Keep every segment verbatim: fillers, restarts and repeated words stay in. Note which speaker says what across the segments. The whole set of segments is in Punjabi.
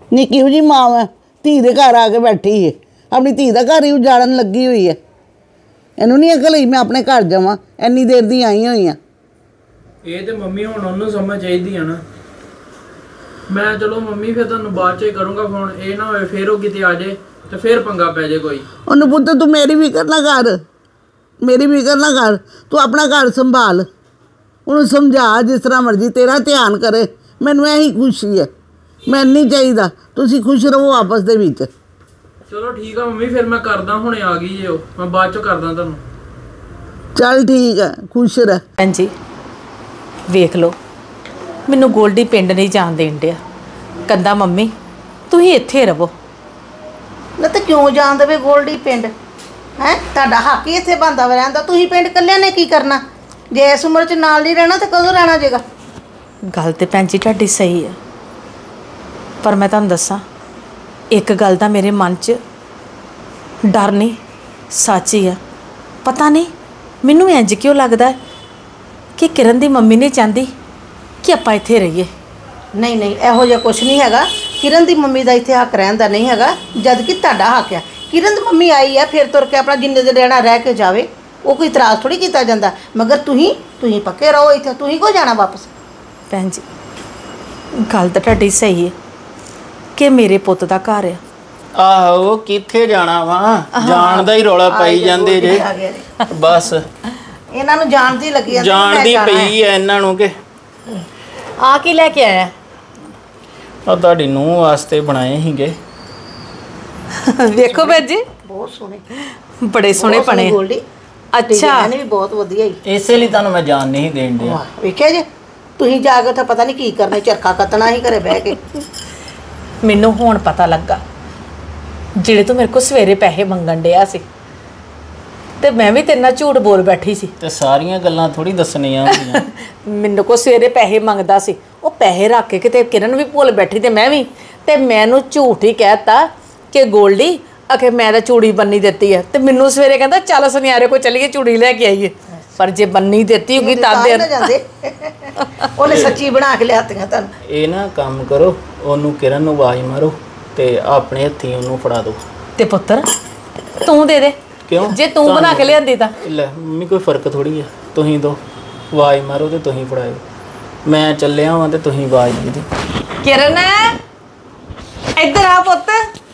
Speaker 1: ਨੀ ਕਿਹੋ ਜੀ ਮਾਂ ਹੈ, ਧੀ ਦੇ ਘਰ ਆ ਕੇ ਬੈਠੀ ਹੈ, ਆਪਣੀ ਧੀ ਦਾ ਘਰ ਹੀ ਉਜਾੜਨ ਲੱਗੀ ਹੋਈ ਹੈ। ਇਹਨੂੰ ਨਹੀਂ ਅਕਲ ਹੀ ਮੈਂ ਆਪਣੇ ਘਰ ਜਾਵਾਂ, ਇੰਨੀ ਦੇਰ ਦੀ ਆਈ ਹੋਈ ਆ।
Speaker 2: ਇਹ ਤੇ ਮੰਮੀ ਹੁਣ ਉਹਨੂੰ ਸਮਝ ਚਾਹੀਦੀ ਆ ਨਾ। ਮੈਂ ਚਲੋ ਮੰਮੀ ਫਿਰ ਤੁਹਾਨੂੰ ਬਾਅਦ 'ਚ ਹੀ ਕਰੂੰਗਾ ਫੋਨ, ਇਹ ਨਾ ਹੋਵੇ ਫਿਰ ਉਹ ਕਿਤੇ ਆ ਜਾਏ ਤੇ ਫਿਰ ਪੰਗਾ ਪੈ ਜਾਏ ਕੋਈ।
Speaker 1: ਉਹਨੂੰ ਪੁੱਤ ਤੂੰ ਮੇਰੀ ਫਿਕਰ ਨਾ ਕਰ, ਮੇਰੀ ਫਿਕਰ ਨਾ ਕਰ, ਤੂੰ ਆਪਣਾ ਘਰ ਸੰਭਾਲ, ਉਹਨੂੰ ਸਮਝਾ ਜਿਸ ਤਰ੍ਹਾਂ ਮਰਜ਼ੀ, ਤੇਰਾ ਧਿਆਨ ਕਰੇ, ਮੈਨੂੰ ਇਹੀ ਖੁਸ਼ੀ ਹੈ। ਮੈਨੂੰ ਨਹੀਂ ਚਾਹੀਦਾ, ਤੁਸੀਂ ਖੁਸ਼ ਰਹੋ ਆਪਸ ਦੇ ਵਿੱਚ।
Speaker 2: ਚਲੋ ਠੀਕ ਆ ਮੰਮੀ, ਫਿਰ ਮੈਂ ਕਰਦਾ, ਹੁਣੇ ਆ ਗਈ ਜੇ ਉਹ, ਮੈਂ ਬਾਅਦ 'ਚੋਂ ਕਰਦਾ ਤੁਹਾਨੂੰ।
Speaker 1: ਚੱਲ ਠੀਕ ਹੈ, ਖੁਸ਼ ਰਹਿ।
Speaker 3: ਭੈਣ ਜੀ ਵੇਖ ਲਓ, ਮੈਨੂੰ ਗੋਲਡੀ ਪਿੰਡ ਨਹੀਂ ਜਾਣ ਦੇਣ ਡਿਆ, ਕਹਿੰਦਾ ਮੰਮੀ ਤੁਸੀਂ ਇੱਥੇ ਰਹੋ।
Speaker 4: ਨਾ ਤੇ ਕਿਉਂ ਜਾਣ ਦੇਵੇ ਗੋਲਡੀ ਪਿੰਡ? ਹੈ ਤੁਹਾਡਾ ਹੱਕ ਹੀ ਇੱਥੇ ਬਣਦਾ ਵਾ ਰਹਿਣ ਦਾ। ਤੁਸੀਂ ਪਿੰਡ ਇਕੱਲਿਆਂ ਨੇ ਕੀ ਕਰਨਾ? ਜੇ ਇਸ ਉਮਰ 'ਚ ਨਾਲ ਨਹੀਂ ਰਹਿਣਾ ਤਾਂ ਕਦੋਂ ਰਹਿਣਾ ਜੇਗਾ?
Speaker 3: ਗੱਲ ਤੇ ਭੈਣ ਜੀ ਤੁਹਾਡੀ ਸਹੀ ਹੈ, ਪਰ ਮੈਂ ਤੁਹਾਨੂੰ ਦੱਸਾਂ ਇੱਕ ਗੱਲ ਦਾ ਮੇਰੇ ਮਨ 'ਚ ਡਰ ਨਹੀਂ, ਸੱਚ ਹੀ ਆ। ਪਤਾ ਨਹੀਂ ਮੈਨੂੰ ਇੰਜ ਕਿਉਂ ਲੱਗਦਾ ਕਿ ਕਿਰਨ ਦੀ ਮੰਮੀ ਨੇ ਚਾਹੁੰਦੀ ਕਿ ਆਪਾਂ ਇੱਥੇ ਰਹੀਏ।
Speaker 4: ਨਹੀਂ ਨਹੀਂ, ਇਹੋ ਜਿਹਾ ਕੁਛ ਨਹੀਂ ਹੈਗਾ। ਕਿਰਨ ਦੀ ਮੰਮੀ ਦਾ ਇੱਥੇ ਹੱਕ ਰਹਿਣ ਦਾ ਨਹੀਂ ਹੈਗਾ, ਜਦ ਕਿ ਤੁਹਾਡਾ ਹੱਕ ਆ। ਕਿਰਨ ਦੀ ਮੰਮੀ ਆਈ ਆ, ਫਿਰ ਤੁਰ ਕੇ ਆਪਣਾ ਜਿੰਨੇ ਦਿਨ ਰਹਿਣਾ ਰਹਿ ਕੇ ਜਾਵੇ, ਉਹ ਕੋਈ ਇਤਰਾਜ਼ ਥੋੜੀ ਕੀਤਾ ਜਾਂਦਾ। ਮਗਰ ਤੁਸੀਂ ਤੁਸੀਂ ਪੱਕੇ ਰਹੋ ਇੱਥੇ, ਤੁਸੀਂ ਕੋ ਜਾਣਾ ਵਾਪਸ?
Speaker 3: ਭੈਣ ਜੀ ਗੱਲ ਤਾਂ ਤੁਹਾਡੀ ਸਹੀ ਹੈ ਕਿ ਮੇਰੇ ਪੁੱਤ ਦਾ ਘਰ ਆ।
Speaker 5: ਆਹੋ ਕਿੱਥੇ ਜਾਣਾ ਵਾ, ਜਾਣ ਦਾ ਹੀ ਰੌਲਾ ਪਾਈ ਜਾਂਦੇ ਜੇ। ਬਸ
Speaker 4: ਇਹਨਾਂ ਨੂੰ ਜਾਣ ਦੀ ਲੱਗੀ ਜਾਂਦੀ,
Speaker 5: ਜਾਣ ਦੀ ਪਈ ਐ ਇਹਨਾਂ ਨੂੰ। ਕਿ
Speaker 3: ਆ ਕੀ ਲੈ ਕੇ ਆਇਆ?
Speaker 5: ਆ ਤੁਹਾਡੀ ਨੂੰਹ ਵਾਸਤੇ ਬਣਾਏ ਸੀਗੇ।
Speaker 3: ਵੇਖੋ ਭੈਣ ਜੀ
Speaker 4: ਬਹੁਤ ਸੋਹਣੇ,
Speaker 3: ਬੜੇ ਸੋਹਣੇ ਬਣੇ।
Speaker 4: ਗੋਲਡੀ
Speaker 3: ਅੱਛਾ,
Speaker 4: ਇਹਨੇ ਵੀ ਬਹੁਤ ਵਧੀਆ ਹੀ।
Speaker 5: ਇਸੇ ਲਈ ਤੁਹਾਨੂੰ ਮੈਂ ਜਾਣ ਨਹੀਂ ਦੇਣ ਡਿਆ।
Speaker 4: ਵੇਖਿਆ ਜੇ ਤੁਸੀਂ ਜਾ ਕੇ ਉੱਥੇ ਪਤਾ ਨਹੀਂ ਕੀ ਕਰਨੇ, ਚਰਖਾ ਕੱਤਣਾ ਹੀ ਘਰੇ ਬਹਿ ਕੇ।
Speaker 3: ਮੈਨੂੰ ਹੁਣ ਪਤਾ ਲੱਗਾ ਜਿਹੜੇ ਤੂੰ ਮੇਰੇ ਕੋਲ ਸਵੇਰੇ ਪੈਸੇ ਮੰਗਣ ਡਿਆ ਸੀ ਤੇ ਮੈਂ ਵੀ ਤੇਰੇ ਨਾਲ ਝੂਠ ਬੋਲ ਬੈਠੀ ਸੀ।
Speaker 5: ਤੇ ਸਾਰੀਆਂ ਗੱਲਾਂ ਥੋੜੀ ਦੱਸਣੀਆਂ ਹੁੰਦੀਆਂ।
Speaker 3: ਮੈਨੂੰ ਕੋ ਸਵੇਰੇ ਪੈਸੇ ਮੰਗਦਾ ਸੀ, ਉਹ ਪੈਸੇ ਰੱਖ ਕੇ ਕਿਤੇ ਕਿਰਨ ਵੀ ਭੁੱਲ ਬੈਠੀ ਤੇ ਮੈਂ ਵੀ, ਤੇ ਮੈਨੂੰ ਝੂਠ ਹੀ ਕਹਿਤਾ ਕਿ ਗੋਲਡੀ ਅਖੇ ਮੈਂ ਤਾਂ ਚੂੜੀ ਬੰਨੀ ਦਿੱਤੀ ਹੈ, ਤੇ ਮੈਨੂੰ ਸਵੇਰੇ ਕਹਿੰਦਾ ਚੱਲ ਸੁਨਿਆਰੇ ਕੋ ਚੱਲੀਏ ਚੂੜੀ ਲੈ ਕੇ ਆਈਏ। ਪਰ ਜੇ ਬੰਨੀ ਦਿੱਤੀ ਹੋਗੀ ਤਾਂ ਦੇ
Speaker 4: ਜਾਂਦੇ, ਉਹਨੇ ਸੱਚੀ ਬਣਾ ਕੇ ਲਿਆਤੀਆਂ ਤੁਹਾਨੂੰ।
Speaker 5: ਇਹ ਨਾ ਕੰਮ ਕਰੋ, ਉਹਨੂੰ ਕਿਰਨ ਨੂੰ ਆਵਾਜ਼ ਮਾਰੋ ਤੇ ਆਪਣੇ ਹੱਥੀਂ ਉਹਨੂੰ ਫੜਾ ਦਿਓ।
Speaker 3: ਤੇ ਪੁੱਤਰ ਤੂੰ ਦੇ ਦੇ।
Speaker 5: ਕਿਉਂ?
Speaker 3: ਜੇ ਤੂੰ ਬਣਾ ਕੇ ਲਿਆਂਦੀ ਤਾਂ
Speaker 5: ਲੈ ਮੰਮੀ ਕੋਈ ਫਰਕ ਥੋੜੀ ਆ। ਤੁਸੀਂ ਦੋ ਆਵਾਜ਼ ਮਾਰੋ ਤੇ ਤੁਸੀਂ ਫੜਾਇਓ, ਮੈਂ ਚੱਲਿਆ ਵਾਂ ਤੇ ਤੁਸੀਂ ਆਵਾਜ਼ ਦੇ ਦਿਓ।
Speaker 3: ਕਿਰਨ ਇੱਧਰ ਆ ਪੁੱਤ।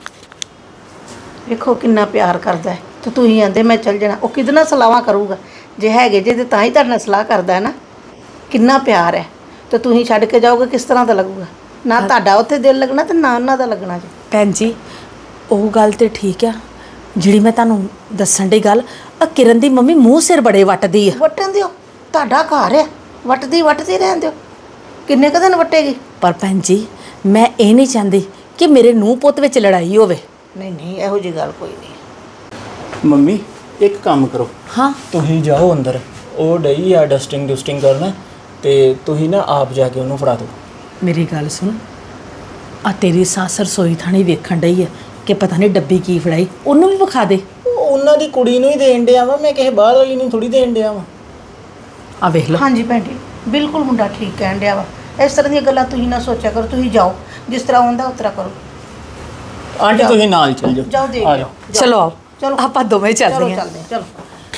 Speaker 4: ਵੇਖੋ ਕਿੰਨਾ ਪਿਆਰ ਕਰਦਾ ਹੈ, ਤੇ ਤੁਸੀਂ ਆਂਦੇ ਮੈਂ ਚੱਲ ਜਾਣਾ। ਉਹ ਕਿਹਦੇ ਨਾਲ ਸਲਾਹਾਂ ਕਰੂਗਾ? ਜੇ ਹੈਗੇ ਜੇ ਤੇ ਤਾਂ ਹੀ ਤੁਹਾਡੇ ਨਾਲ ਸਲਾਹ ਕਰਦਾ ਹੈ ਨਾ। ਕਿੰਨਾ ਪਿਆਰ ਹੈ, ਤੇ ਤੁਸੀਂ ਛੱਡ ਕੇ ਜਾਓਗੇ ਕਿਸ ਤਰ੍ਹਾਂ ਦਾ ਲੱਗੂਗਾ? ਨਾ ਤੁਹਾਡਾ ਉੱਥੇ ਦਿਲ ਲੱਗਣਾ ਤੇ ਨਾ ਉਹਨਾਂ ਦਾ ਲੱਗਣਾ ਜੀ।
Speaker 3: ਭੈਣ ਜੀ ਉਹ ਗੱਲ ਤੇ ਠੀਕ ਆ ਜਿਹੜੀ ਮੈਂ ਤੁਹਾਨੂੰ ਦੱਸਣ ਦੀ ਗੱਲ। ਆ ਕਿਰਨ ਦੀ ਮੰਮੀ ਮੂੰਹ ਸਿਰ ਬੜੇ ਵੱਟਦੀ ਆ।
Speaker 4: ਵੱਟਣ ਦਿਓ, ਤੁਹਾਡਾ ਘਰ ਹੈ, ਵੱਟਦੀ ਵੱਟਦੀ ਰਹਿਣ ਦਿਓ। ਕਿੰਨੇ ਕੁ ਦਿਨ ਵੱਟੇਗੀ?
Speaker 3: ਪਰ ਭੈਣ ਜੀ ਮੈਂ ਇਹ ਨਹੀਂ ਚਾਹੁੰਦੀ ਕਿ ਮੇਰੇ ਨੂੰਹ ਪੁੱਤ ਵਿੱਚ ਲੜਾਈ ਹੋਵੇ।
Speaker 4: ਨਹੀਂ ਨਹੀਂ, ਇਹੋ ਜਿਹੀ ਗੱਲ ਕੋਈ ਨਹੀਂ।
Speaker 5: ਮੰਮੀ ਇੱਕ ਕੰਮ ਕਰੋ,
Speaker 3: ਹਾਂ
Speaker 5: ਤੁਸੀਂ ਜਾਓ ਅੰਦਰ, ਉਹ ਡਈ ਆ ਡਸਟਿੰਗ ਡਸਟਿੰਗ ਕਰਨਾ, ਤੇ ਤੁਸੀਂ ਨਾ ਆਪ ਜਾ ਕੇ ਉਹਨੂੰ ਫੜਾ ਦਿਓ।
Speaker 3: ਮੇਰੀ ਗੱਲ ਸੁਣ, ਆ ਤੇਰੀ ਸੱਸ ਰਸੋਈ ਥਾਣੀ ਵੇਖਣ ਡਈ ਹੈ ਕਿ ਪਤਾ ਨਹੀਂ ਡੱਬੀ ਕੀ ਫੜਾਈ, ਉਹਨੂੰ ਵੀ ਵਿਖਾ ਦੇ।
Speaker 5: ਉਹਨਾਂ ਦੀ ਕੁੜੀ ਨੂੰ ਹੀ ਦੇਣ ਡਿਆ ਵਾ ਮੈਂ, ਕਿਸੇ ਬਾਹਰ ਵਾਲੀ ਨੂੰ ਥੋੜੀ ਦੇਣ ਡਿਆ ਵਾ।
Speaker 3: ਆ ਵੇਖ ਲਓ।
Speaker 4: ਹਾਂਜੀ ਭੈਣ ਜੀ ਬਿਲਕੁਲ ਮੁੰਡਾ ਠੀਕ ਕਹਿਣ ਡਿਆ ਵਾ। ਇਸ ਤਰ੍ਹਾਂ ਦੀਆਂ ਗੱਲਾਂ ਤੁਸੀਂ ਨਾ ਸੋਚਿਆ ਕਰੋ। ਤੁਸੀਂ ਜਾਓ, ਜਿਸ ਤਰ੍ਹਾਂ ਹੁੰਦਾ ਉਸ ਤਰ੍ਹਾਂ ਕਰੋ।
Speaker 5: ਆਂਟੀ ਤੁਸੀਂ ਨਾਲ ਚੱਲ ਜਾਓ।
Speaker 4: ਜਾਓ ਦੇਖ ਜਾਓ।
Speaker 3: ਚਲੋ ਆਓ,
Speaker 4: ਚਲੋ
Speaker 3: ਆਪਾਂ ਦੋਵੇਂ ਚੱਲਦੇ ਹਾਂ।
Speaker 4: ਚੱਲਦੇ ਚਲੋ।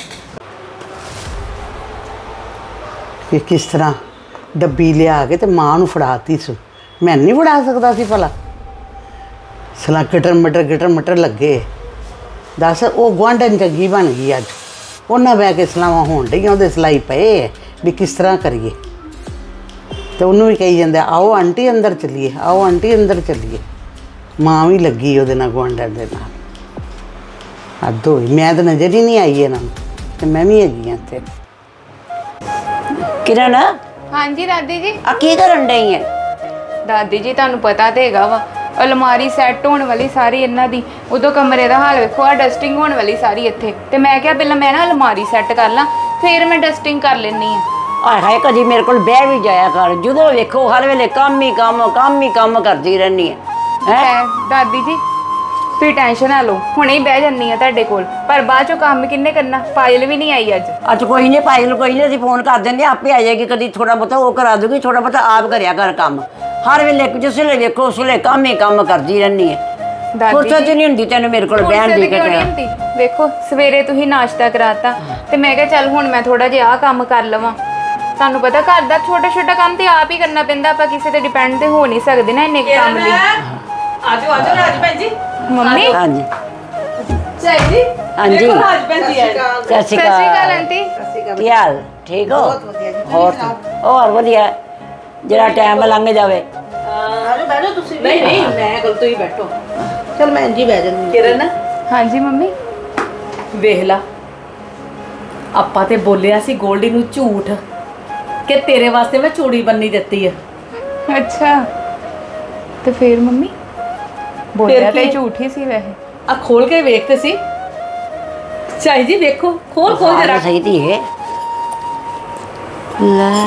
Speaker 1: ਕਿ ਕਿਸ ਤਰ੍ਹਾਂ ਡੱਬੀ ਲਿਆ ਕੇ ਤੇ ਮਾਂ ਨੂੰ ਫੜਾਤੀ ਸੀ। ਮੈਂ ਨਹੀਂ ਫੜਾ ਸਕਦਾ ਸੀ ਭਲਾ? ਸਲਾ ਕਟਰ ਮਟਰ ਕਟਰ ਮਟਰ ਲੱਗੇ। ਦੱਸ ਉਹ ਗੁਆਂਢਣ ਚੰਗੀ ਬਣ ਗਈ ਅੱਜ, ਉਹਨਾਂ ਬਹਿ ਕੇ ਸਲਾਵਾਂ ਹੋਣ ਡਈਆਂ, ਉਹਦੇ ਸਿਲਾਈ ਪਏ ਵੀ ਕਿਸ ਤਰ੍ਹਾਂ ਕਰੀਏ। ਤੇ ਉਹਨੂੰ ਵੀ ਕਹੀ ਜਾਂਦਾ ਆਓ ਆਂਟੀ ਅੰਦਰ ਚੱਲੀਏ, ਆਓ ਆਂਟੀ ਅੰਦਰ ਚੱਲੀਏ। ਮਾਂ ਵੀ ਲੱਗੀ ਉਹਦੇ ਨਾਲ, ਗੁਆਂਢਣ ਦੇ ਨਾਲ। ਹੱਦ ਹੋਈ, ਮੈਂ ਤਾਂ ਨਜ਼ਰ ਹੀ ਨਹੀਂ ਆਈ ਇਹਨਾਂ ਨੂੰ, ਤੇ ਮੈਂ ਵੀ ਹੈਗੀ ਹਾਂ ਇੱਥੇ।
Speaker 6: ਕਿਰਨ
Speaker 7: ਹਾਂਜੀ ਦਾਦੀ ਜੀ।
Speaker 6: ਆ ਕੀ ਕਰਨ ਡਈ ਹੈ?
Speaker 7: ਦਾਦੀ ਜੀ ਤੁਹਾਨੂੰ ਪਤਾ ਤੇ ਹੈਗਾ ਵਾ, ਅਲਮਾਰੀ ਸੈੱਟ ਹੋਣ ਵਾਲੀ ਸਾਰੀ ਇਹਨਾਂ ਦੀ, ਉਦੋਂ ਕਮਰੇ ਦਾ ਹਾਲ ਵੇਖੋ, ਆ ਡਸਟਿੰਗ ਹੋਣ ਵਾਲੀ ਸਾਰੀ ਇੱਥੇ। ਤੇ ਮੈਂ ਕਿਹਾ ਪਹਿਲਾਂ ਮੈਂ ਨਾ ਅਲਮਾਰੀ ਸੈੱਟ ਕਰ ਲਾਂ, ਫਿਰ ਮੈਂ ਡਸਟਿੰਗ ਕਰ ਲੈਂਦੀ ਹਾਂ।
Speaker 6: ਆਏ ਹਾਏ ਕਦੀ ਮੇਰੇ ਕੋਲ ਬਹਿ ਵੀ ਜਾਇਆ ਕਰ, ਜਦੋਂ ਵੇਖੋ ਹਰ ਵੇਲੇ ਕੰਮ ਹੀ ਕੰਮ ਕੰਮ ਹੀ ਕੰਮ ਕਰਦੀ ਰਹਿੰਦੀ ਹੈ।
Speaker 7: ਹੈ ਦਾਦੀ ਜੀ ਤੁਸੀਂ ਟੈਨਸ਼ਨ ਨਾ ਲਓ, ਹੁਣੇ ਹੀ ਬਹਿ ਜਾਂਦੀ ਆ ਤੁਹਾਡੇ ਕੋਲ, ਪਰ ਬਾਅਦ ਚੋਂ ਕੰਮ ਕਿੰਨੇ ਕਰਨਾ? ਪਾਇਲ ਵੀ ਨਹੀਂ ਆਈ ਅੱਜ।
Speaker 6: ਅੱਜ ਕੋਈ ਨਹੀਂ, ਪਾਇਲ ਕੋਈ ਨਹੀਂ, ਅਸੀਂ ਫੋਨ ਕਰ ਦਿੰਦੇ, ਆਪੇ ਆ ਜਾਏਗੀ। ਕਦੀ ਥੋੜਾ ਬਹੁਤਾ ਉਹ ਕਰਾ ਦੂਗੀ, ਥੋੜਾ ਬਹੁਤਾ ਆਪ ਕਰਿਆ ਕਰ ਕੰਮ। ਹਰ ਵੇਲੇ ਜਿਸ ਵੇਲੇ ਵੇਖੋ ਉਸ ਵੇਲੇ ਕੰਮ ਹੀ ਕੰਮ ਕਰਦੀ ਰਹਿੰਦੀ ਹੈ
Speaker 7: ਦਾਦੀ
Speaker 6: ਫੁਰਸਤ ਨਹੀਂ ਹੁੰਦੀ ਤੈਨੂੰ ਮੇਰੇ ਕੋਲ ਬਹਿਣ ਦੀ
Speaker 7: ਕਿਉਂ ਨਹੀਂ ਹੁੰਦੀ? ਵੇਖੋ ਸਵੇਰੇ ਤੁਸੀਂ ਨਾਸ਼ਤਾ ਕਰਾਤਾ ਤੇ ਮੈਂ ਕਿਹਾ ਚੱਲ ਹੁਣ ਮੈਂ ਥੋੜਾ ਜਿਹਾ ਆਹ ਕੰਮ ਕਰ ਲਵਾਂ। ਤੁਹਾਨੂੰ ਪਤਾ ਘਰ ਦਾ ਛੋਟਾ ਛੋਟਾ ਕੰਮ ਤੇ ਆਪ ਹੀ ਕਰਨਾ ਪੈਂਦਾ, ਆਪਾਂ ਕਿਸੇ ਤੇ ਡਿਪੈਂਡ ਤੇ ਹੋ ਨਹੀਂ ਸਕਦੇ ਨਾ ਇੰਨੇ ਕੁ ਕੰਮ ਲਈ।
Speaker 3: ਆਜੋ ਆਜੋ ਰਾਜ ਭੈਣ ਜੀ।
Speaker 7: ਮੰਮੀ
Speaker 6: ਹਾਂਜੀ
Speaker 3: ਚਾਈ ਜੀ
Speaker 6: ਹਾਂਜੀ
Speaker 3: ਦੇਖੋ ਰਾਜ ਭੈਣ ਜੀ ਆਏ।
Speaker 6: ਸਤਿ
Speaker 7: ਸਤਿ
Speaker 6: ਸ਼੍ਰੀ
Speaker 7: ਸ਼੍ਰੀ ਅਕਾਲ
Speaker 6: ਅਕਾਲ
Speaker 7: ਆਂਟੀ।
Speaker 6: ਕੀ ਹਾਲ ਠੀਕ ਹੋ ਹੋਰ ਹੋਰ ਵਧੀਆ ਜਿਹੜਾ ਟਾਈਮ ਲੰਘ ਜਾਵੇ
Speaker 4: ਆਜੋ ਬੈਠੋ ਤੁਸੀਂ ਵੀ।
Speaker 3: ਨਹੀਂ ਨਹੀਂ ਮੈਂ ਕੋਲ ਤੁਸੀਂ ਬੈਠੋ।
Speaker 4: ਚਲ ਮੈਂ ਇੰਜੀ ਬਹਿ ਜਾਂਦੀ
Speaker 3: ਕਿਰਨ
Speaker 7: ਹਾਂਜੀ ਮੰਮੀ।
Speaker 3: ਵੇਖ ਲਾ ਆਪਾਂ ਤੇ ਬੋਲਿਆ ਸੀ ਗੋਲਡੀ ਨੂੰ ਝੂਠ ਕਿ ਤੇਰੇ ਵਾਸਤੇ ਮੈਂ ਚੂੜੀ ਬੰਨੀ ਦਿੱਤੀ ਆ।
Speaker 7: ਅੱਛਾ ਤੇ ਫੇਰ ਮੰਮੀ ਬੋਲਿਆ ਤੇ
Speaker 3: ਕੀ?
Speaker 7: ਝੂਠ ਹੀ ਸੀ ਵੈਸੇ।
Speaker 3: ਆ ਖੋਲ ਕੇ ਵੇਖ ਤੇ ਸੀ। ਚਾਈ ਜੀ ਵੇਖੋ ਖੋਲ ਖੋਲ ਜਰਾ।
Speaker 6: ਸਹੀ ਧੀਏ ਲੈ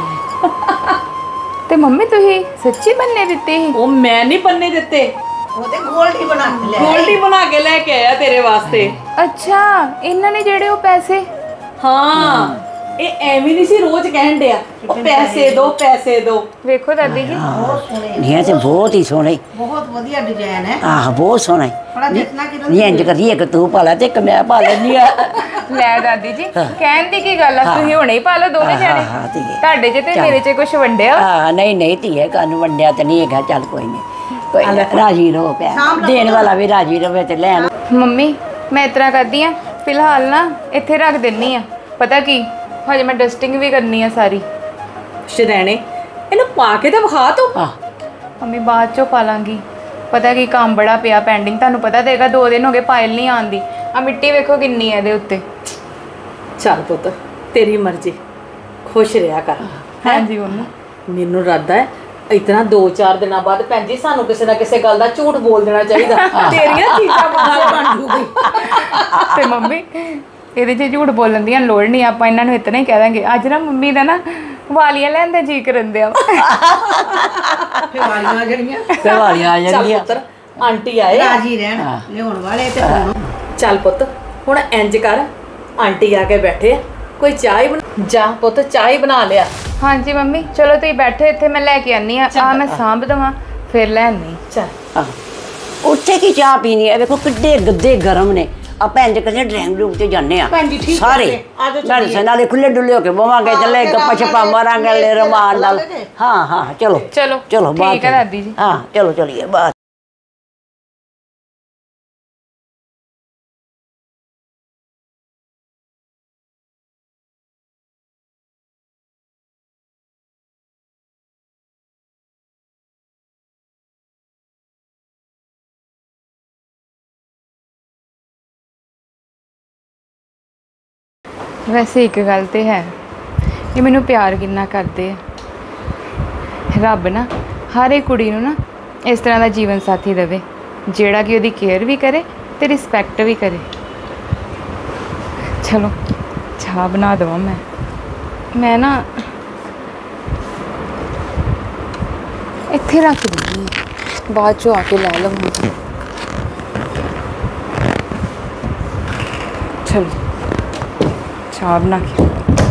Speaker 7: ਤੇ ਮੰਮੀ ਤੁਸੀਂ ਸੱਚੀ ਬੰਨੇ ਦਿੱਤੇ ਸੀ?
Speaker 3: ਉਹ ਮੈਂ ਨਹੀਂ ਬੰਨੇ ਦਿੱਤੇ,
Speaker 4: ਉਹ ਤੇ ਗੋਲਡੀ ਬਣਾ ਕੇ ਲੈ
Speaker 3: ਗੋਲਡੀ ਬਣਾ ਕੇ ਲੈ ਕੇ ਆਇਆ ਤੇਰੇ ਵਾਸਤੇ।
Speaker 7: ਅੱਛਾ ਇਹਨਾਂ ਨੇ ਜਿਹੜੇ ਉਹ ਪੈਸੇ।
Speaker 3: ਹਾਂ ਇਹ ਐਵੇਂ ਨਹੀਂ ਸੀ ਰੋਜ਼ ਕਹਿਣ ਡਿਆ ਉਹ ਪੈਸੇ ਦੋ ਪੈਸੇ ਦੋ।
Speaker 7: ਵੇਖੋ ਦਾਦੀ ਜੀ
Speaker 6: ਇਹ ਤੇ ਬਹੁਤ ਹੀ ਸੋਹਣੇ
Speaker 4: ਬਹੁਤ ਵਧੀਆ ਡਿਜ਼ਾਈਨ ਹੈ।
Speaker 6: ਆਹ ਬਹੁਤ ਸੋਹਣਾ
Speaker 4: ਬੜਾ ਦੇਖਣਾ ਕਿ
Speaker 6: ਨਹੀਂ ਇੰਜ ਕਰੀ ਇੱਕ ਤੂੰ ਪਾ ਲੈ ਤੇ ਇੱਕ ਮੈਂ ਪਾ ਲੈਂਦੀ ਆ
Speaker 7: ਲੈ ਦਾਦੀ ਜੀ ਕਹਿਣ ਦੀ ਕੀ ਗੱਲ ਆ, ਤੁਸੀਂ ਹੁਣੇ ਹੀ ਪਾ ਲਓ ਦੋਵੇਂ
Speaker 6: ਹਾਂ,
Speaker 7: ਜਣੇ।
Speaker 6: ਹਾਂ, ਧੀਏ।
Speaker 7: ਤੁਹਾਡੇ 'ਚ ਤੇ ਮੇਰੇ 'ਚ ਕੁਝ ਵੰਡਿਆ ਵਾ?
Speaker 6: ਹਾਂ ਨਹੀਂ ਨਹੀਂ ਧੀਏ ਕਾਨੂੰ ਵੰਡਿਆ ਤੇ ਨਹੀਂ ਹੈਗਾ ਚੱਲ ਕੋਈ ਨਹੀਂ ਕੋਈ ਨੀ, ਰਾਜੀ ਰਹੋ ਪਿਆ ਦੇਣ ਵਾਲਾ ਵੀ ਰਾਜੀ ਰਵੇ ਤੇ ਲੈਣ।
Speaker 7: ਮੰਮੀ ਮੈਂ ਇਸ ਤਰ੍ਹਾਂ ਕਰਦੀ ਆ ਫਿਲਹਾਲ ਨਾ ਇੱਥੇ ਰੱਖ ਦਿੰਨੀ ਆ। ਪਤਾ ਕੀ ਹਜੇ ਮੈਂ ਡਸਟਿੰਗ ਵੀ ਕਰਨੀ ਆ ਸਾਰੀ।
Speaker 3: ਸ਼ਰੈਣੇ ਇਹਨੂੰ ਪਾ ਕੇ ਤਾਂ ਵਿਖਾ ਤੂੰ।
Speaker 6: ਆਹ
Speaker 7: ਮੰਮੀ ਬਾਅਦ ਚੋਂ ਪਾ ਲਾਂਗੀ। ਪਤਾ ਕੀ ਕੰਮ ਬੜਾ ਪਿਆ ਪੈਂਡਿੰਗ, ਤੁਹਾਨੂੰ ਪਤਾ ਦੇਗਾ ਦੋ ਦਿਨ ਹੋ ਗਏ ਪਾਇਲ ਨਹੀਂ ਆਉਂਦੀ। ਆ ਮਿੱਟੀ ਵੇਖੋ ਕਿੰਨੀ ਹੈ ਇਹਦੇ ਉੱਤੇ।
Speaker 3: ਚੱਲ ਪੁੱਤ ਤੇਰੀ ਮਰਜ਼ੀ, ਖੁਸ਼ ਰਿਹਾ ਕਰ।
Speaker 7: ਹਾਂਜੀ ਮੰਮੀ।
Speaker 3: ਮੈਨੂੰ ਇਰਾਦਾ ਹੈ ਇਤਨਾ ਦੋ ਚਾਰ ਦਿਨਾਂ ਬਾਅਦ ਭੈਣ ਜੀ ਸਾਨੂੰ ਕਿਸੇ ਨਾ ਕਿਸੇ ਗੱਲ ਦਾ ਝੂਠ ਬੋਲ ਦੇਣਾ ਚਾਹੀਦਾ। ਤੇਰੀਆਂ ਚੀਜ਼ਾਂ ਬਣ ਜੂਗੀ।
Speaker 7: ਤੇ ਮੰਮੀ ਇਹਦੇ 'ਚ ਝੂਠ ਬੋਲਣ ਦੀ ਲੋੜ ਨਹੀਂ, ਆਪਾਂ ਇਹਨਾਂ ਨੂੰ ਇਤਨਾ ਹੀ ਕਹਿ ਦਾਂਗੇ ਅੱਜ ਨਾ ਮੰਮੀ ਦਾ ਨਾ ਵਾਲੀਆਂ ਲੈਣ ਦਾ ਜੀ ਕਰਨ ਦਿਆ।
Speaker 4: ਫਿਰ ਵਾਲੀਆਂ ਆ ਜਾਣੀਆਂ।
Speaker 6: ਤੇ ਵਾਲੀਆਂ ਆ
Speaker 3: ਚੱਲ
Speaker 6: ਜਾਂਦੀਆਂ
Speaker 3: ਪੁੱਤਰ ਆਂਟੀ ਆਏ।
Speaker 4: ਰਾਜੀ ਰਹਿਣ ਲਿਆਉਣ ਵਾਲੇ ਤੇ ਹੁਣ
Speaker 3: ਚੱਲ ਪੁੱਤ ਹੁਣ ਇੰਜ ਕਰ ਆਂਟੀ ਆ ਕੇ ਬੈਠੇ ਆ, ਕੋਈ ਚਾਹ ਹੀ ਬਣਾ ਜਾ ਪੁੱਤ ਚਾਹ ਹੀ ਬਣਾ ਲਿਆ।
Speaker 7: ਹਾਂਜੀ ਮੰਮੀ ਚਲੋ ਤੁਸੀਂ ਬੈਠੋ ਇੱਥੇ, ਮੈਂ ਲੈ ਕੇ ਆਨੀ ਆ। ਆ ਮੈਂ ਸਾਂਭ ਦੇਵਾਂ ਫਿਰ ਲੈ ਆਨੀ।
Speaker 3: ਚੱਲ
Speaker 6: ਆਹ ਉੱਥੇ ਕੀ ਚਾਹ ਪੀਣੀ ਹੈ ਵੇਖੋ ਕਿੱਡੇ ਗੱਦੇ ਗਰਮ ਨੇ ਆਪਾਂ ਇੰਜ ਕਰਦੇ ਡਰਾਇੰਗ ਰੂਮ ਤੇ ਜਾਂਦੇ ਆ ਸਾਰੇ ਨਾਲ ਨਾਲੇ ਖੁੱਲੇ ਡੁੱਲੇ ਹੋ ਕੇ ਬਵਾਂਗੇ ਚੱਲੇ ਗੱਪਾਂ ਛੱਪਾਂ ਮਾਰਾਂਗੇ ਲੈ ਰਮਾਨ ਨਾਲ। ਹਾਂ ਹਾਂ ਚਲੋ
Speaker 7: ਚਲੋ
Speaker 6: ਚਲੋ ਬਾਹਰ
Speaker 7: ਠੀਕ ਹੈ ਦਾਦੀ ਜੀ।
Speaker 6: ਹਾਂ ਚਲੋ ਚਲੀਏ ਬਾਹਰ।
Speaker 7: ਵੈਸੇ ਇੱਕ ਗੱਲ ਤੇ ਹੈ ਕਿ ਮੈਨੂੰ ਪਿਆਰ ਕਿੰਨਾ ਕਰਦੇ ਆ ਰੱਬ ਨਾ ਹਰ ਇੱਕ ਕੁੜੀ ਨੂੰ ਨਾ ਇਸ ਤਰ੍ਹਾਂ ਦਾ ਜੀਵਨ ਸਾਥੀ ਦੇਵੇ ਜਿਹੜਾ ਕਿ ਉਹਦੀ ਕੇਅਰ ਵੀ ਕਰੇ ਤੇ ਰਿਸਪੈਕਟ ਵੀ ਕਰੇ। ਚਲੋ ਚਾਹ ਬਣਾ ਦੇਵਾਂ ਮੈਂ ਮੈਂ ਨਾ ਇੱਥੇ ਰੱਖ ਦਿੰਦੀ ਹਾਂ, ਬਾਅਦ ਚੋਂ ਆ ਕੇ ਲੈ ਲਵਾਂਗੀ। ਚਲੋ ਚਾਹ ਬਣਾ ਕੇ।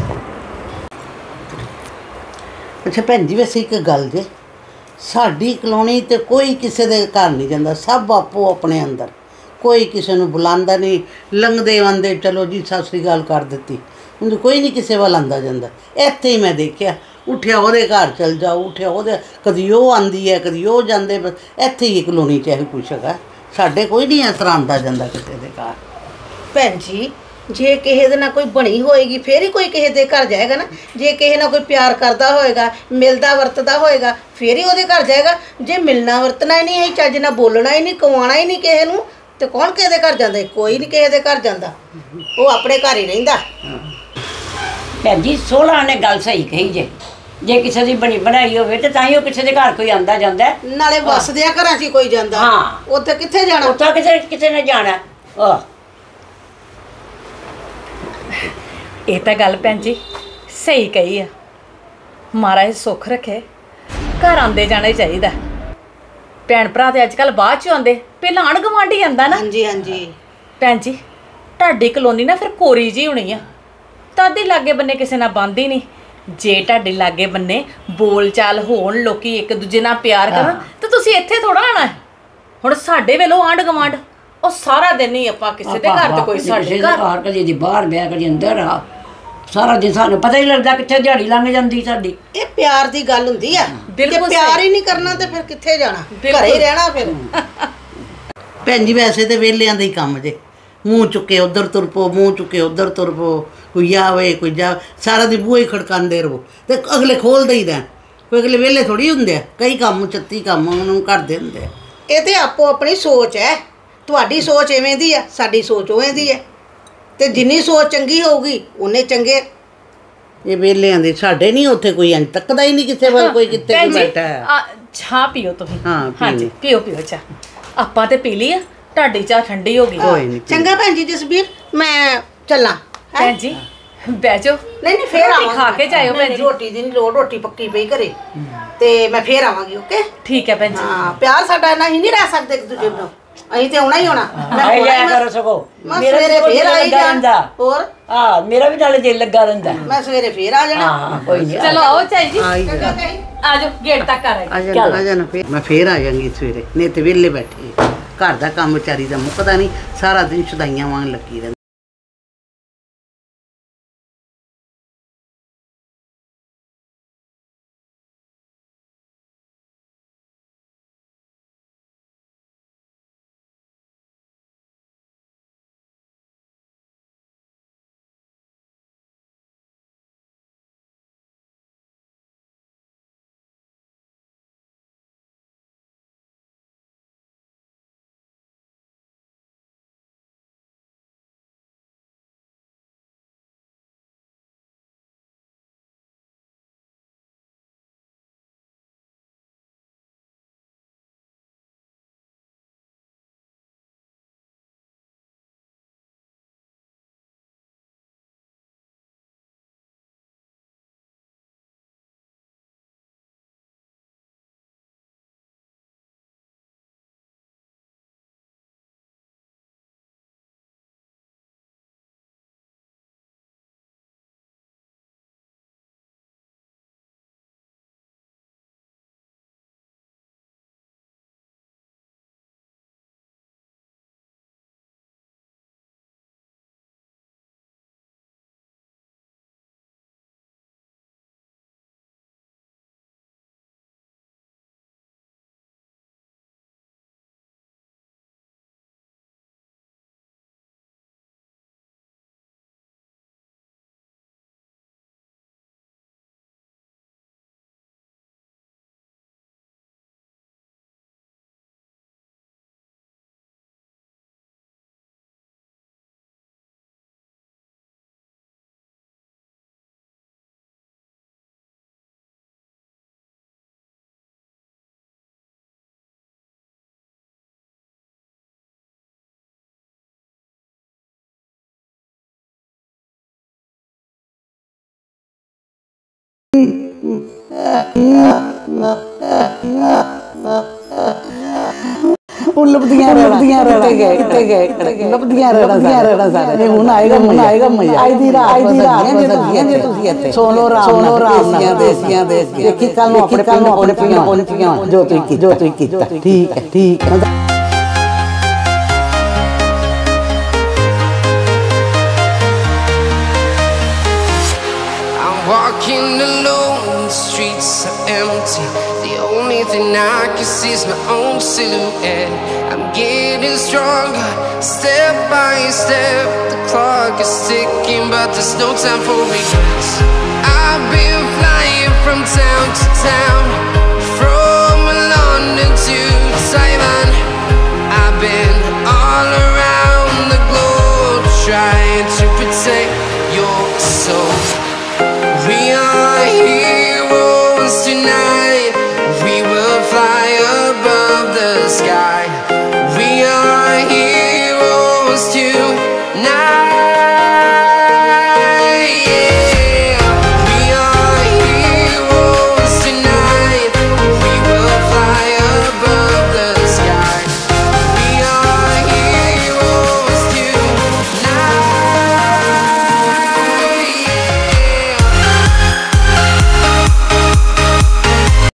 Speaker 1: ਅੱਛਾ ਭੈਣ ਜੀ ਵੈਸੇ ਇੱਕ ਗੱਲ ਜੇ ਸਾਡੀ ਕਲੋਨੀ ਤੇ ਕੋਈ ਕਿਸੇ ਦੇ ਘਰ ਨਹੀਂ ਜਾਂਦਾ, ਸਭ ਆਪੋ ਆਪਣੇ ਅੰਦਰ, ਕੋਈ ਕਿਸੇ ਨੂੰ ਬੁਲਾਉਂਦਾ ਨਹੀਂ। ਲੰਘਦੇ ਆਉਂਦੇ ਚਲੋ ਜੀ ਸਤਿ ਸ੍ਰੀ ਅਕਾਲ ਕਰ ਦਿੱਤੀ, ਹੁਣ ਕੋਈ ਨਹੀਂ ਕਿਸੇ ਵੱਲ ਆਉਂਦਾ ਜਾਂਦਾ। ਇੱਥੇ ਹੀ ਮੈਂ ਦੇਖਿਆ ਉੱਠਿਆ ਉਹਦੇ ਘਰ ਚਲ ਜਾਓ, ਉੱਠਿਆ ਉਹਦੇ, ਕਦੀ ਉਹ ਆਉਂਦੀ ਹੈ ਕਦੀ ਉਹ ਜਾਂਦੇ, ਬਸ ਇੱਥੇ ਹੀ ਕਲੋਨੀ 'ਚ ਇਹ ਕੁਛ ਹੈਗਾ। ਸਾਡੇ ਕੋਈ ਨਹੀਂ ਇਸ ਤਰ੍ਹਾਂ ਆਉਂਦਾ ਜਾਂਦਾ ਕਿਸੇ ਦੇ ਘਰ।
Speaker 4: ਭੈਣ ਜੀ ਜੇ ਕਿਸੇ ਦੇ ਨਾਲ ਕੋਈ ਬਣੀ ਹੋਏਗੀ ਫੇਰ ਹੀ ਕੋਈ ਕਿਸੇ ਦੇ ਘਰ ਜਾਏਗਾ ਨਾ। ਜੇ ਕਿਸੇ ਨਾਲ ਕੋਈ ਪਿਆਰ ਕਰਦਾ ਹੋਏਗਾ, ਮਿਲਦਾ ਵਰਤਦਾ ਹੋਏਗਾ, ਫੇਰ ਹੀ ਉਹਦੇ ਘਰ ਜਾਏਗਾ। ਜੇ ਮਿਲਣਾ ਵਰਤਣਾ ਹੀ ਨਹੀਂ ਹੈ, ਚੱਜ ਨਾਲ ਬੋਲਣਾ ਹੀ ਨਹੀਂ, ਕਵਾਉਣਾ ਹੀ ਨਹੀਂ ਕਿਸੇ ਨੂੰ, ਤੇ ਕੌਣ ਕਿਸੇ ਦੇ ਘਰ ਜਾਂਦਾ? ਕੋਈ ਨਹੀਂ ਕਿਸੇ ਦੇ ਘਰ ਜਾਂਦਾ, ਉਹ ਆਪਣੇ ਘਰ ਹੀ ਰਹਿੰਦਾ।
Speaker 6: ਭੈਣ ਜੀ ਸੋਹਣਾ ਨੇ ਗੱਲ ਸਹੀ ਕਹੀ ਜੇ ਜੇ ਕਿਸੇ ਦੀ ਬਣੀ ਬਣਾਈ ਹੋਵੇ ਤੇ ਤਾਂ ਹੀ ਉਹ ਕਿਸੇ ਦੇ ਘਰ ਕੋਈ ਆਂਦਾ ਜਾਂਦਾ।
Speaker 4: ਨਾਲੇ ਵਸਦਿਆਂ ਘਰਾਂ 'ਚ ਹੀ ਕੋਈ ਜਾਂਦਾ,
Speaker 6: ਹਾਂ।
Speaker 4: ਉੱਥੇ ਕਿੱਥੇ ਜਾਣਾ?
Speaker 6: ਉੱਥੇ ਕਿਸੇ ਕਿਸੇ ਨੇ ਜਾਣਾ। ਆਹ
Speaker 3: ਇਹ ਤਾਂ ਗੱਲ ਭੈਣ ਜੀ ਸਹੀ ਕਹੀ ਆ। ਮਹਾਰਾਜ ਸੁੱਖ ਰੱਖੇ, ਘਰ ਆਉਂਦੇ ਜਾਣਾ ਚਾਹੀਦਾ। ਭੈਣ ਭਰਾ ਤੇ ਅੱਜ ਕੱਲ ਬਾਅਦ ਚ ਆਉਂਦੇ, ਪਹਿਲਾਂ ਆਂਢ ਗੁਆਂਢੀ ਆਂਦਾ ਨਾ।
Speaker 4: ਹਾਂਜੀ ਹਾਂਜੀ
Speaker 3: ਭੈਣ ਜੀ ਤੁਹਾਡੀ ਕਲੋਨੀ ਨਾ ਫਿਰ ਕੋਰੀ ਜੀ ਹੋਣੀ ਆ, ਤਾਦੀ ਲਾਗੇ ਬੰਨੇ ਕਿਸੇ ਨਾਲ ਬੰਦੀ ਨਹੀਂ। ਜੇ ਤੁਹਾਡੇ ਲਾਗੇ ਬੰਨੇ ਬੋਲ ਚਾਲ ਹੋਣ, ਲੋਕੀ ਇੱਕ ਦੂਜੇ ਨਾਲ ਪਿਆਰ ਕਰਨ, ਤੇ ਤੁਸੀਂ ਇੱਥੇ ਥੋੜਾ ਆਣਾ ਹੈ। ਹੁਣ ਸਾਡੇ ਵੇਲੋਂ ਆਂਢ ਗੁਆਂਢ ਉਹ ਸਾਰਾ ਦਿਨ ਹੀ ਆਪਾਂ ਕਿਸੇ ਦੇ ਘਰ ਤੇ ਕੋਈ ਸਾਡੇ ਘਰ,
Speaker 6: ਕਦੇ ਦੀ ਬਾਹਰ ਬਹਿ ਕਦੇ ਅੰਦਰ ਆ, ਸਾਰਾ ਦਿਨ ਸਾਨੂੰ ਪਤਾ ਹੀ ਲੱਗਦਾ ਕਿੱਥੇ ਦਿਹਾੜੀ ਲੰਘ ਜਾਂਦੀ ਸਾਡੀ।
Speaker 4: ਇਹ ਪਿਆਰ ਦੀ ਗੱਲ ਹੁੰਦੀ ਆ, ਜੇ ਪਿਆਰ ਹੀ ਨਹੀਂ ਕਰਨਾ ਤੇ ਫਿਰ ਕਿੱਥੇ ਜਾਣਾ, ਘਰੇ ਹੀ ਰਹਿਣਾ ਫਿਰ।
Speaker 1: ਭੈਣ ਜੀ ਵੈਸੇ ਤੇ ਵਿਹਲਿਆਂ ਦਾ ਹੀ ਕੰਮ ਜੇ, ਮੂੰਹ ਚੁੱਕੇ ਉਧਰ ਤੁਰ ਪੋ, ਮੂੰਹ ਚੁੱਕੇ ਉਧਰ ਤੁਰ ਪੋ, ਕੋਈ ਆਵੇ ਕੋਈ ਜਾ, ਸਾਰਾ ਦਿਨ ਬੂਹੇ ਖੜਕਾਉਂਦੇ ਰਹੋ ਤੇ ਅਗਲੇ ਖੋਲਦੇ ਹੀ ਰਹਿਣ। ਕੋਈ ਅਗਲੇ ਵਿਹਲੇ ਥੋੜੀ ਹੁੰਦੇ ਆ, ਕਈ ਕੰਮ ਛੱਤੀ ਕੰਮ ਉਹਨੂੰ ਕਰਦੇ ਹੁੰਦੇ ਆ।
Speaker 4: ਇਹ ਤੇ ਆਪੋ ਆਪਣੀ ਸੋਚ ਹੈ, ਤੁਹਾਡੀ ਸੋਚ ਐਵੇਂ ਦੀ ਆ, ਸਾਡੀ ਸੋਚ ਉਵੇਂ ਦੀ ਹੈ, ਤੇ ਜਿੰਨੀ ਸੋਚ ਚੰਗੀ ਹੋਊਗੀ ਉਹਨੇ ਚੰਗੇ।
Speaker 1: ਇਹ ਵਿਹਲਿਆਂ ਦੇ ਸਾਡੇ ਨਹੀਂ, ਉੱਥੇ ਕੋਈ ਇੰਝ ਤੱਕਦਾ ਹੀ ਨਹੀਂ ਕਿਸੇ ਵੱਲ, ਕੋਈ ਕਿੱਥੇ ਕੋਈ ਬੈਠਾ ਹੈ।
Speaker 3: ਚਾਹ ਪੀਓ ਤੁਸੀਂ?
Speaker 1: ਹਾਂ
Speaker 3: ਹਾਂਜੀ ਪੀਓ ਪੀਓ ਚਾਹ। ਆਪਾਂ ਤੇ ਪੀ ਲਈ ਆ, ਤੁਹਾਡੀ ਚਾਹ ਠੰਡੀ ਹੋ ਗਈ।
Speaker 1: ਕੋਈ ਨਹੀਂ
Speaker 4: ਚੰਗਾ ਭੈਣ ਜੀ ਜਸਬੀਰ, ਮੈਂ ਚੱਲਾਂ।
Speaker 3: ਭੈਣ ਜੀ ਬਹਿ ਜਾਓ।
Speaker 4: ਨਹੀਂ ਨਹੀਂ ਫੇਰ ਆਵਾਂਗੀ,
Speaker 3: ਖਾ ਕੇ ਜਾਇਓ ਭੈਣ ਜੀ।
Speaker 4: ਰੋਟੀ ਦੀ ਨਹੀਂ ਲੋੜ, ਰੋਟੀ ਪੱਕੀ ਪਈ ਘਰੇ, ਤੇ ਮੈਂ ਫੇਰ ਆਵਾਂਗੀ। ਓਕੇ
Speaker 3: ਠੀਕ ਹੈ ਭੈਣ ਜੀ।
Speaker 4: ਹਾਂ ਪਿਆਰ ਸਾਡਾ ਇੰਨਾ ਹੀ ਨਹੀਂ ਰਹਿ ਸਕਦੇ ਇੱਕ ਦੂਜੇ ਨੂੰ, ਅਸੀਂ ਤੇ ਆਉਣਾ ਹੀ ਆਉਣਾ।
Speaker 6: ਮੈਂ ਆਇਆ ਕਰੋ ਸਗੋ,
Speaker 4: ਮੇਰਾ ਸਵੇਰੇ ਫੇਰ ਆਈ ਜਾਂਦਾ। ਹੋਰ
Speaker 6: ਹਾਂ ਮੇਰਾ ਵੀ ਨਾਲੇ ਦਿਲ ਲੱਗਾ ਰਹਿੰਦਾ,
Speaker 4: ਮੈਂ ਸਵੇਰੇ ਫੇਰ ਆ ਜਾਣਾ।
Speaker 6: ਹਾਂ ਕੋਈ ਨਹੀਂ।
Speaker 3: ਚਲੋ ਆਓ ਚਾਈ ਜੀ,
Speaker 1: ਆਈ ਜਾ
Speaker 3: ਆ ਜਾਓ ਗੇਟ ਤੱਕ ਆ ਰਹੇ।
Speaker 1: ਆ ਜਾਣਾ ਆ ਜਾਣਾ ਫੇਰ ਮੈਂ ਫੇਰ ਆ ਜਾਵਾਂਗੀ ਸਵੇਰੇ, ਨਹੀਂ ਤੇ ਵਿਹਲੇ ਬੈਠੇ ਘਰ ਦਾ ਕੰਮ ਵਿਚਾਰੀ ਦਾ ਮੁੱਕਦਾ ਨਹੀਂ, ਸਾਰਾ ਦਿਨ ਛਦਾਈਆਂ ਵਾਂਗ ਲੱਗੀ ਰਹਿੰਦੀ। ਉਹ ਲੱਭਦੀਆਂ ਲੱਭਦੀਆਂ ਰਹਿਣਾ ਕਿੱਥੇ ਗਏ ਕਿੱਥੇ ਗਏ ਲੱਭਦੀਆਂ ਰਹਿਣਾ ਰਹਿਣਾ ਸਾਰੇ ਹੁਣ ਆਏਗਾ ਹੁਣ ਆਏਗਾ ਮਜ਼ਾ ਆਈ ਦੀ ਰਾਤ ਦੀ ਰਾਤ ਜੇ ਜੇ ਤੁਸੀਂ ਇੱਥੇ ਸੋਲੋ ਰਾਮ ਸੋਲੋ ਰਾਮ ਦੀਆਂ ਦੇਸੀਆਂ ਦੇਸੀਆਂ ਦੇਖੀ ਕੱਲ ਨੂੰ ਆਪਣੇ ਕੱਲ ਨੂੰ ਆਪਣੇ ਪੀਆਂ ਪਹੁੰਚੀਆਂ ਜੋ ਤੁਸੀਂ ਜੋ ਤੁਸੀਂ ਕੀਤਾ ਠੀਕ ਹੈ ਠੀਕ ਹੈ।
Speaker 8: Walking alone, the streets are empty. The only thing I can see is my own silhouette. I'm getting stronger, step by step. The clock is ticking, but there's no time for regrets. I've been flying from town to town,